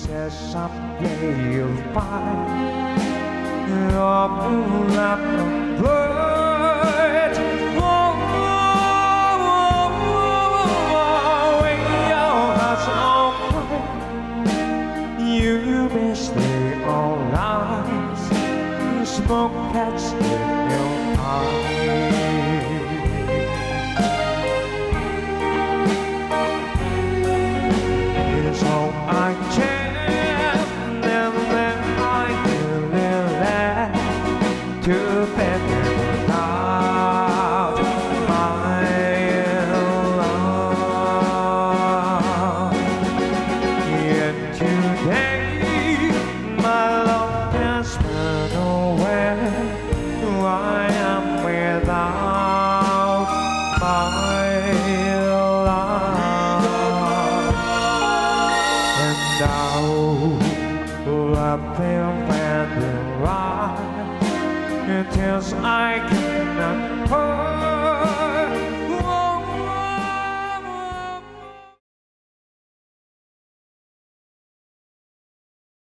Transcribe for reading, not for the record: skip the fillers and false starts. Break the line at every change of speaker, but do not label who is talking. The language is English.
says someday you'll find your blue lap of bird. When your heart's on fire, you may stay all night. Smoke catch in your eyes. It's all I can, and then I will let to bed without my love. Yet today my love has run away. I am without my love. And now love will and it is I cannot hurt.